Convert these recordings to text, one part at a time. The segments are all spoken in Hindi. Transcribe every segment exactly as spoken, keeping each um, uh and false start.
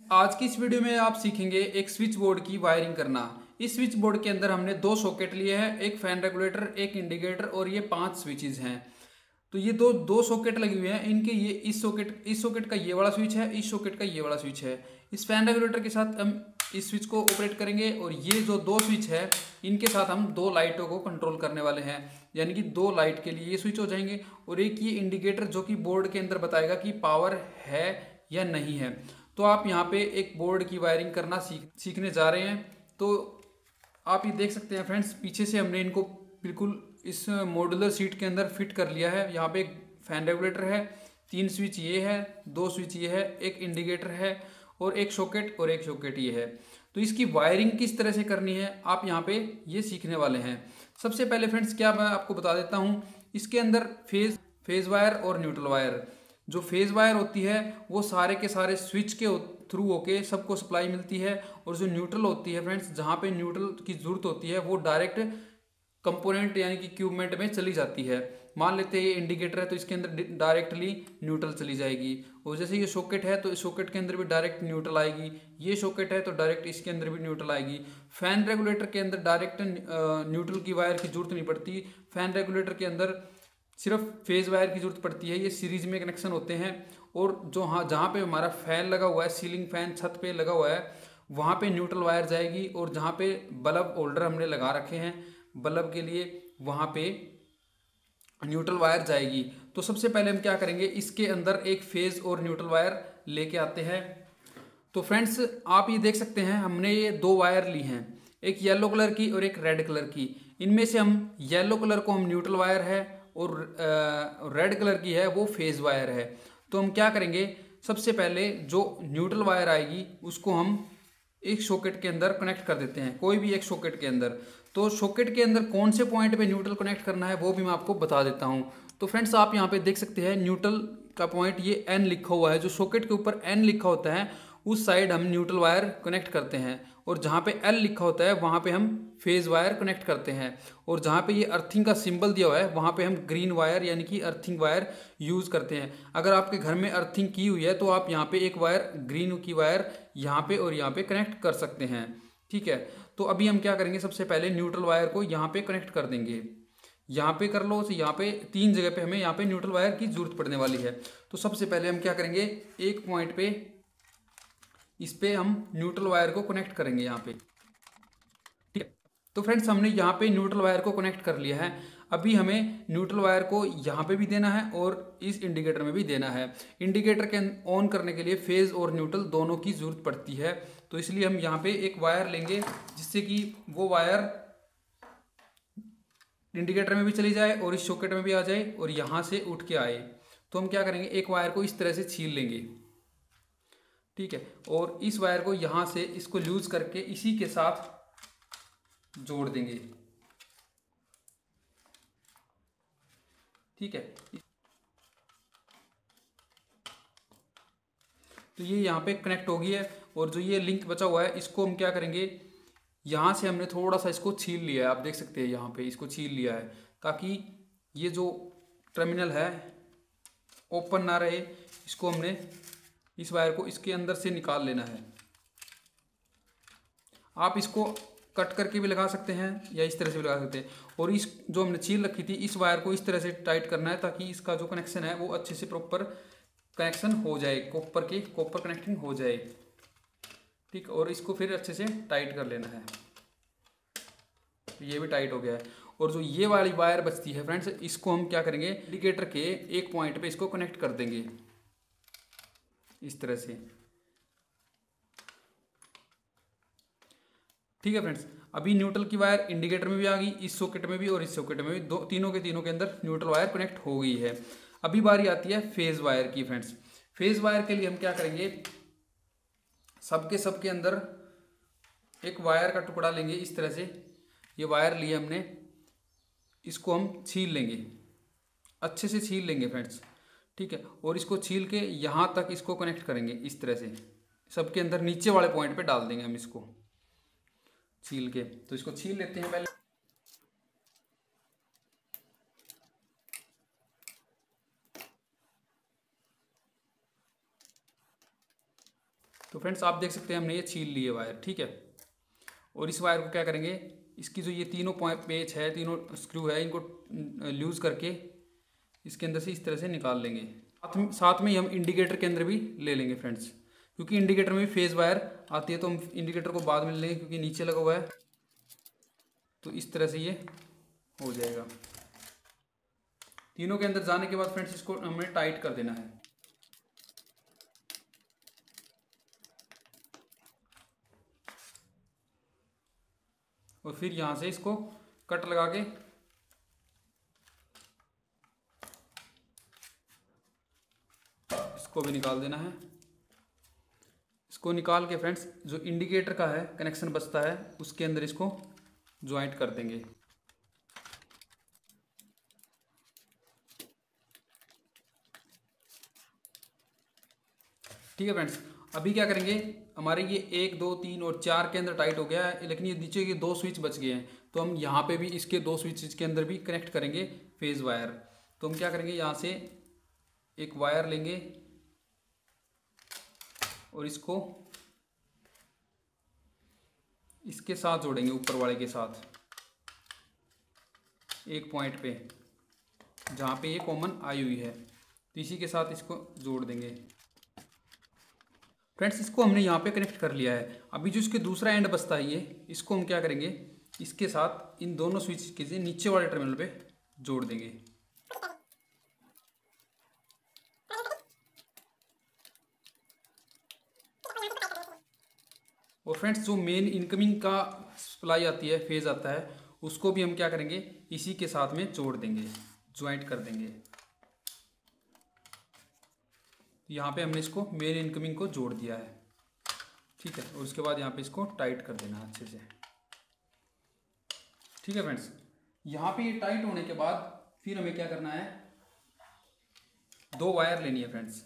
आज की इस वीडियो में आप सीखेंगे एक स्विच बोर्ड की वायरिंग करना। इस स्विच बोर्ड के अंदर हमने दो सॉकेट लिए हैं, एक फैन रेगुलेटर, एक इंडिकेटर और ये पांच स्विचेस हैं। तो ये दो दो सॉकेट लगे हुए हैं, इनके ये इस सॉकेट इस सॉकेट का ये वाला स्विच है, इस सॉकेट का ये वाला स्विच है। इस फैन रेगुलेटर के साथ हम इस स्विच को ऑपरेट करेंगे और ये जो दो स्विच है इनके साथ हम दो लाइटों को कंट्रोल करने वाले हैं, यानी कि दो लाइट के लिए ये स्विच हो जाएंगे और एक ये इंडिकेटर जो कि बोर्ड के अंदर बताएगा कि पावर है या नहीं है। तो आप यहाँ पे एक बोर्ड की वायरिंग करना सीख सीखने जा रहे हैं। तो आप ये देख सकते हैं फ्रेंड्स, पीछे से हमने इनको बिल्कुल इस मॉड्यूलर सीट के अंदर फिट कर लिया है। यहाँ पे एक फैन रेगुलेटर है, तीन स्विच ये है, दो स्विच ये है, एक इंडिकेटर है और एक सॉकेट और एक सॉकेट ये है। तो इसकी वायरिंग किस तरह से करनी है आप यहाँ पे ये सीखने वाले हैं। सबसे पहले फ्रेंड्स क्या मैं आपको बता देता हूँ, इसके अंदर फेज फेज वायर और न्यूट्रल वायर, जो फेज वायर होती है वो सारे के सारे स्विच के थ्रू होके सबको सप्लाई मिलती है, और जो न्यूट्रल होती है फ्रेंड्स, जहाँ पे न्यूट्रल की जरूरत होती है वो डायरेक्ट कंपोनेंट यानी कि इक्विपमेंट में चली जाती है। मान लेते हैं ये इंडिकेटर है तो इसके अंदर डायरेक्टली न्यूट्रल चली जाएगी, और जैसे ये सॉकेट है तो इस सॉकेट के अंदर भी डायरेक्ट न्यूट्रल आएगी, ये सॉकेट है तो डायरेक्ट इसके अंदर भी न्यूट्रल आएगी। फैन रेगुलेटर के अंदर डायरेक्ट न्यूट्रल की वायर की जरूरत नहीं पड़ती, फैन रेगुलेटर के अंदर सिर्फ फेज वायर की जरूरत पड़ती है। ये सीरीज में कनेक्शन होते हैं, और जो हाँ जहाँ पे हमारा फैन लगा हुआ है, सीलिंग फैन छत पे लगा हुआ है, वहाँ पे न्यूट्रल वायर जाएगी, और जहाँ पे बल्ब होल्डर हमने लगा रखे हैं बल्ब के लिए वहाँ पे न्यूट्रल वायर जाएगी। तो सबसे पहले हम क्या करेंगे, इसके अंदर एक फेज और न्यूट्रल वायर लेके आते हैं। तो फ्रेंड्स आप ये देख सकते हैं हमने ये दो वायर ली हैं, एक येलो कलर की और एक रेड कलर की। इनमें से हम येलो कलर को हम न्यूट्रल वायर है और रेड कलर की है वो फेज वायर है। तो हम क्या करेंगे, सबसे पहले जो न्यूट्रल वायर आएगी उसको हम एक सॉकेट के अंदर कनेक्ट कर देते हैं, कोई भी एक सॉकेट के अंदर। तो सॉकेट के अंदर कौन से पॉइंट पे न्यूट्रल कनेक्ट करना है वो भी मैं आपको बता देता हूँ। तो फ्रेंड्स आप यहाँ पे देख सकते हैं न्यूट्रल का पॉइंट ये एन लिखा हुआ है, जो सॉकेट के ऊपर एन लिखा होता है उस साइड हम न्यूट्रल वायर कनेक्ट करते हैं, और जहाँ पे एल लिखा होता है वहाँ पे हम फेज वायर कनेक्ट करते हैं, और जहाँ पे ये अर्थिंग का सिंबल दिया हुआ है वहाँ पे हम ग्रीन वायर यानी कि अर्थिंग वायर यूज़ करते हैं। अगर आपके घर में अर्थिंग की हुई है तो आप यहाँ पे एक वायर ग्रीन की वायर यहाँ पे और यहाँ पे कनेक्ट कर सकते हैं, ठीक है। तो अभी हम क्या करेंगे, सबसे पहले न्यूट्रल वायर को यहाँ पे कनेक्ट कर देंगे। यहाँ पे कर लो, तो यहाँ पे तीन जगह पे हमें यहाँ पे न्यूट्रल वायर की जरूरत पड़ने वाली है। तो सबसे पहले हम क्या करेंगे, एक पॉइंट पे इस पे हम न्यूट्रल वायर को कनेक्ट करेंगे यहाँ पे, ठीक है। तो फ्रेंड्स हमने यहाँ पे न्यूट्रल वायर को कनेक्ट कर लिया है। अभी हमें न्यूट्रल वायर को यहाँ पे भी देना है और इस इंडिकेटर में भी देना है। इंडिकेटर के ऑन करने के लिए फेज और न्यूट्रल दोनों की जरूरत पड़ती है, तो इसलिए हम यहाँ पे एक वायर लेंगे जिससे कि वो वायर इंडिकेटर में भी चली जाए और इस सॉकेट में भी आ जाए और यहाँ से उठ के आए। तो हम क्या करेंगे, एक वायर को इस तरह से छील लेंगे, ठीक है, और इस वायर को यहाँ से इसको लूज करके इसी के साथ जोड़ देंगे, ठीक है। तो ये यहाँ पे कनेक्ट हो गई है, और जो ये लिंक बचा हुआ है इसको हम क्या करेंगे, यहाँ से हमने थोड़ा सा इसको छील लिया है, आप देख सकते हैं यहाँ पे इसको छील लिया है ताकि ये जो टर्मिनल है ओपन ना रहे। इसको हमने इस वायर को इसके अंदर से निकाल लेना है। आप इसको कट करके भी लगा सकते हैं या इस तरह से भी लगा सकते हैं, और इस जो हमने छील रखी थी इस वायर को इस तरह से टाइट करना है ताकि इसका जो कनेक्शन है वो अच्छे से प्रॉपर कनेक्शन हो जाए, कॉपर की कॉपर कनेक्टिंग हो जाए, ठीक। और इसको फिर अच्छे से टाइट कर लेना है। ये भी टाइट हो गया है, और जो ये वाली वायर बचती है फ्रेंड्स इसको हम क्या करेंगे, इंडिकेटर के एक पॉइंट पे इसको कनेक्ट कर देंगे इस तरह से, ठीक है फ्रेंड्स। अभी न्यूट्रल की वायर इंडिकेटर में भी आ गई, इस सॉकेट में भी और इस सॉकेट में भी, दो तीनों के तीनों के अंदर न्यूट्रल वायर कनेक्ट हो गई है। अभी बारी आती है फेज वायर की फ्रेंड्स। फेज वायर के लिए हम क्या करेंगे, सबके सब के अंदर एक वायर का टुकड़ा लेंगे इस तरह से। ये वायर लिए हमने, इसको हम छील लेंगे, अच्छे से छील लेंगे फ्रेंड्स, ठीक है, और इसको छील के यहाँ तक इसको कनेक्ट करेंगे इस तरह से, सबके अंदर नीचे वाले पॉइंट पे डाल देंगे हम इसको छील के। तो इसको छील लेते हैं पहले। तो फ्रेंड्स आप देख सकते हैं हमने ये छील लिए वायर, ठीक है। और इस वायर को क्या करेंगे, इसकी जो ये तीनों पॉइंट पेच है, तीनों स्क्रू है, इनको लूज करके इसके अंदर से इस तरह से निकाल लेंगे। साथ में साथ में ही हम इंडिकेटर के अंदर भी ले लेंगे फ्रेंड्स, क्योंकि इंडिकेटर में भी फेज वायर आती है, तो हम इंडिकेटर को बाद में ले लेंगे क्योंकि नीचे लगा हुआ है। तो इस तरह से ये हो जाएगा। तीनों के अंदर जाने के बाद फ्रेंड्स इसको हमें टाइट कर देना है। और फिर यहाँ से इसको कट लगा के इसको भी निकाल देना है। इसको निकाल के फ्रेंड्स जो इंडिकेटर का है कनेक्शन बचता है उसके अंदर इसको ज्वाइंट कर देंगे। ठीक है फ्रेंड्स, अभी क्या करेंगे, हमारे ये एक दो तीन और चार के अंदर टाइट हो गया है, लेकिन ये नीचे के दो स्विच बच गए हैं, तो हम यहाँ पे भी इसके दो स्विच के अंदर भी कनेक्ट करेंगे फेज वायर। तो हम क्या करेंगे, यहाँ से एक वायर लेंगे और इसको इसके साथ जोड़ेंगे, ऊपर वाले के साथ एक पॉइंट पे जहाँ पे ये कॉमन आई हुई है, तो इसी के साथ इसको जोड़ देंगे। फ्रेंड्स इसको हमने यहाँ पे कनेक्ट कर लिया है। अभी जो इसके दूसरा एंड बचता है ये, इसको हम क्या करेंगे, इसके साथ इन दोनों स्विच के नीचे वाले टर्मिनल पे जोड़ देंगे। और फ्रेंड्स जो मेन इनकमिंग का सप्लाई आती है, फेज आता है, उसको भी हम क्या करेंगे, इसी के साथ में जोड़ देंगे, ज्वाइंट कर देंगे। यहाँ पे हमने इसको मेन इनकमिंग को जोड़ दिया है, ठीक है। और उसके बाद यहाँ पे इसको टाइट कर देना अच्छे से, ठीक है फ्रेंड्स। यहाँ पे ये टाइट होने के बाद फिर हमें क्या करना है, दो वायर लेनी है फ्रेंड्स,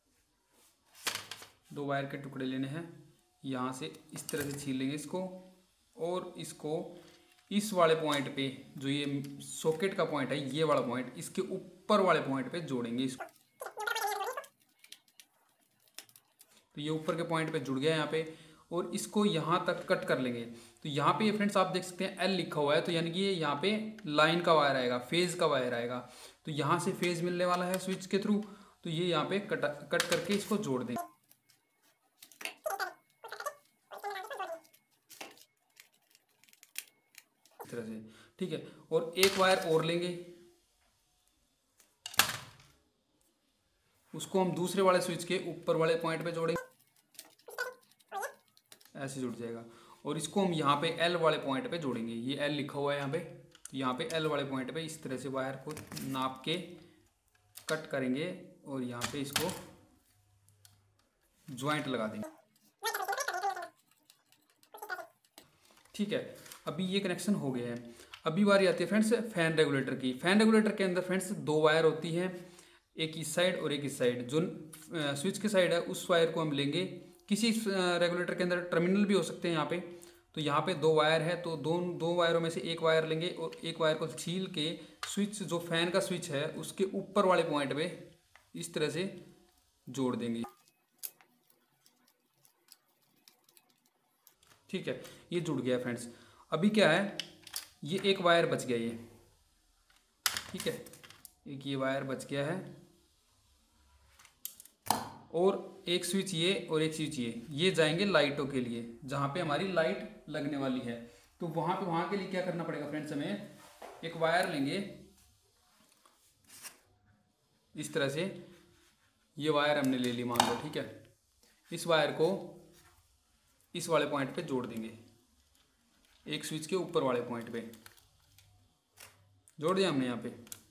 दो वायर के टुकड़े लेने हैं। यहाँ से इस तरह से छील लेंगे इसको, और इसको इस वाले पॉइंट पे, जो ये सॉकेट का पॉइंट है, ये वाला पॉइंट, इसके ऊपर वाले पॉइंट पे जोड़ेंगे इसको। तो ये ऊपर के पॉइंट पे जुड़ गया यहाँ पे, और इसको यहाँ तक कट कर लेंगे। तो यहाँ पे फ्रेंड्स आप देख सकते हैं एल लिखा हुआ है, तो यानी कि ये यहाँ पे लाइन का वायर आएगा, फेज का वायर आएगा। तो यहाँ से फेज मिलने वाला है स्विच के थ्रू, तो ये यहाँ पे कट कट करके इसको जोड़ देंगे इस तरह से, ठीक है। और एक वायर और लेंगे, उसको हम दूसरे वाले स्विच के ऊपर वाले पॉइंट पे जोड़ेंगे, ऐसे जुड़ जाएगा। और इसको हम यहाँ पे एल वाले पॉइंट पे जोड़ेंगे, ये एल लिखा हुआ है यहाँ पे, तो यहाँ पे एल वाले पॉइंट पे इस तरह से वायर को नाप के कट करेंगे और यहाँ पे इसको ज्वाइंट लगा देंगे, ठीक है। अभी ये कनेक्शन हो गया है। अभी बारी आती है फ्रेंड्स फैन रेगुलेटर की। फैन रेगुलेटर के अंदर फ्रेंड्स दो वायर होती है, एक इस साइड और एक इस साइड। जो स्विच की साइड है उस वायर को हम लेंगे, किसी रेगुलेटर के अंदर टर्मिनल भी हो सकते हैं यहाँ पे। तो यहाँ पे दो वायर है, तो दो दो वायरों में से एक वायर लेंगे और एक वायर को छील के स्विच, जो फैन का स्विच है, उसके ऊपर वाले पॉइंट पे इस तरह से जोड़ देंगे, ठीक है। ये जुड़ गया फ्रेंड्स। अभी क्या है, ये एक वायर बच गया ये, ठीक है, एक ये वायर बच गया है, और एक स्विच ये और एक स्विच ये ये जाएंगे लाइटों के लिए, जहाँ पे हमारी लाइट लगने वाली है। तो वहाँ पे वहाँ के लिए क्या करना पड़ेगा फ्रेंड्स, हमें एक वायर लेंगे इस तरह से, ये वायर हमने ले ली मान लो, ठीक है। इस वायर को इस वाले पॉइंट पे जोड़ देंगे, एक स्विच के ऊपर वाले पॉइंट पे जोड़ दिया हमने यहाँ पे।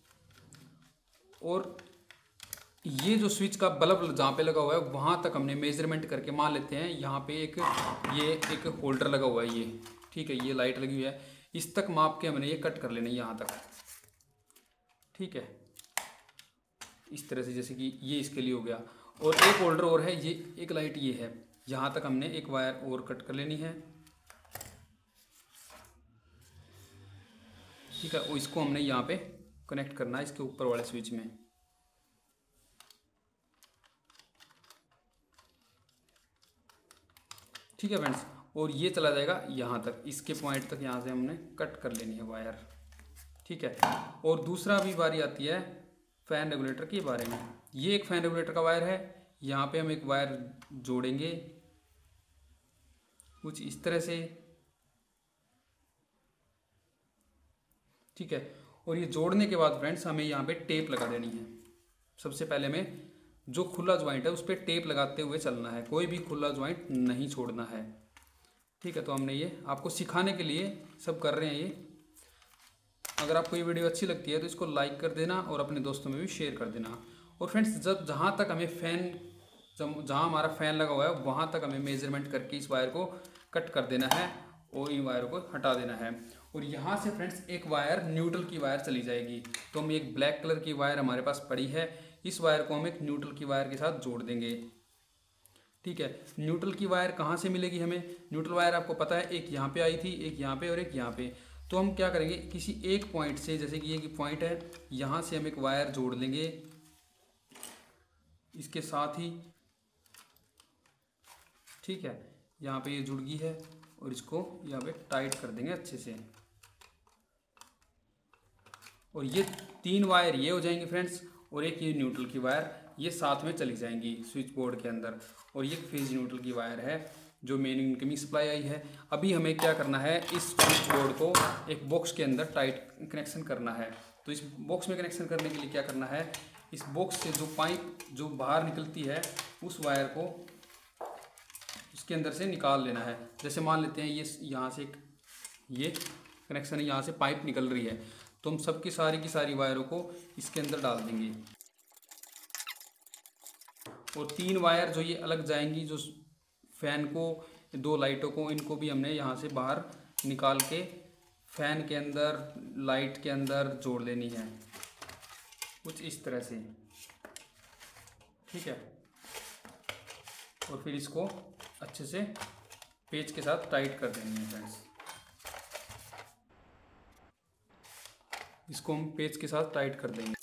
और ये जो स्विच का बल्ब जहाँ पे लगा हुआ है वहाँ तक हमने मेजरमेंट करके मान लेते हैं, यहाँ पे एक ये एक होल्डर लगा हुआ है ये, ठीक है, ये लाइट लगी हुई है, इस तक माप के हमने ये कट कर लेना है यहाँ तक, ठीक है, इस तरह से, जैसे कि ये इसके लिए हो गया। और एक होल्डर और है, ये एक लाइट ये है, यहाँ तक हमने एक वायर और कट कर लेनी है, ठीक है। और इसको हमने यहाँ पे कनेक्ट करना है इसके ऊपर वाले स्विच में, ठीक है फ्रेंड्स। और ये चला जाएगा यहाँ तक, इसके पॉइंट तक यहाँ से हमने कट कर लेनी है वायर। ठीक है। और दूसरा भी बारी आती है फैन रेगुलेटर के बारे में। ये एक फैन रेगुलेटर का वायर है, यहाँ पे हम एक वायर जोड़ेंगे कुछ इस तरह से। ठीक है। और ये जोड़ने के बाद फ्रेंड्स हमें यहाँ पे टेप लगा देनी है। सबसे पहले हमें जो खुला ज्वाइंट है उस पर टेप लगाते हुए चलना है, कोई भी खुला ज्वाइंट नहीं छोड़ना है। ठीक है। तो हमने ये आपको सिखाने के लिए सब कर रहे हैं ये। अगर आपको ये वीडियो अच्छी लगती है तो इसको लाइक कर देना और अपने दोस्तों में भी शेयर कर देना। और फ्रेंड्स जब जहाँ तक हमें फ़ैन, जहाँ हमारा फ़ैन लगा हुआ है वहाँ तक हमें मेजरमेंट करके इस वायर को कट कर देना है और इन वायर को हटा देना है। और यहाँ से फ्रेंड्स एक वायर न्यूट्रल की वायर चली जाएगी। तो हम एक ब्लैक कलर की वायर हमारे पास पड़ी है, इस वायर को हम एक न्यूट्रल की वायर के साथ जोड़ देंगे। ठीक है। न्यूट्रल की वायर कहाँ से मिलेगी हमें? न्यूट्रल वायर आपको पता है एक यहाँ पे आई थी, एक यहाँ पे और एक यहाँ पे। तो हम क्या करेंगे, किसी एक पॉइंट से, जैसे कि ये पॉइंट है, यहाँ से हम एक वायर जोड़ लेंगे इसके साथ ही। ठीक है। यहाँ पे ये जुड़ गई है और इसको यहाँ पे टाइट कर देंगे अच्छे से। और ये तीन वायर ये हो जाएंगे फ्रेंड्स, और एक ये न्यूट्रल की वायर ये साथ में चली जाएंगी स्विच बोर्ड के अंदर। और ये फेज न्यूट्रल की वायर है जो मेन इनकमिंग सप्लाई आई है। अभी हमें क्या करना है, इस स्विच बोर्ड को एक बॉक्स के अंदर टाइट कनेक्शन करना है। तो इस बॉक्स में कनेक्शन करने के लिए क्या करना है, इस बॉक्स से जो पाइप जो बाहर निकलती है उस वायर को इसके अंदर से निकाल लेना है। जैसे मान लेते हैं ये यहाँ से एक ये कनेक्शन है, यहाँ से पाइप निकल रही है, तो हम सबकी सारी की सारी वायरों को इसके अंदर डाल देंगे। और तीन वायर जो ये अलग जाएंगी, जो फैन को, दो लाइटों को, इनको भी हमने यहाँ से बाहर निकाल के फैन के अंदर, लाइट के अंदर जोड़ लेनी है कुछ इस तरह से। ठीक है। और फिर इसको अच्छे से पेच के साथ टाइट कर देनी है फ्रेंड्स। इसको हम पेच के साथ टाइट कर देंगे।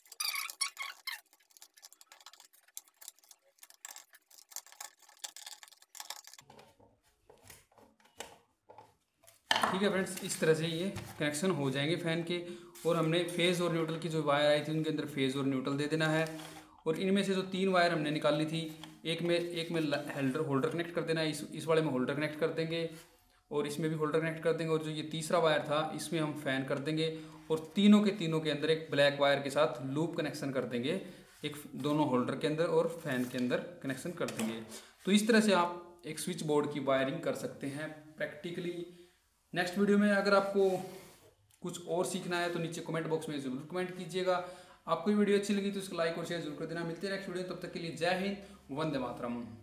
ठीक है फ्रेंड्स, इस तरह से ये कनेक्शन हो जाएंगे फ़ैन के। और हमने फेज़ और न्यूट्रल की जो वायर आई थी उनके अंदर फेज़ और न्यूट्रल दे देना है। और इनमें से जो तीन वायर हमने निकाली थी, एक में एक में होल्डर होल्डर कनेक्ट कर देना है, इस इस वाले में होल्डर कनेक्ट कर देंगे और इसमें भी होल्डर कनेक्ट कर देंगे। और जो ये तीसरा वायर था इसमें हम फ़ैन कर देंगे और तीनों के तीनों के अंदर एक ब्लैक वायर के साथ लूप कनेक्शन कर देंगे, एक दोनों होल्डर के अंदर और फैन के अंदर कनेक्शन कर देंगे। तो इस तरह से आप एक स्विच बोर्ड की वायरिंग कर सकते हैं प्रैक्टिकली। नेक्स्ट वीडियो में अगर आपको कुछ और सीखना है तो नीचे कमेंट बॉक्स में जरूर कमेंट कीजिएगा। आपको ये वीडियो अच्छी लगी तो इसको लाइक और शेयर जरूर कर देना। मिलते हैं नेक्स्ट वीडियो, तब तक के लिए जय हिंद, वंदे मातरम।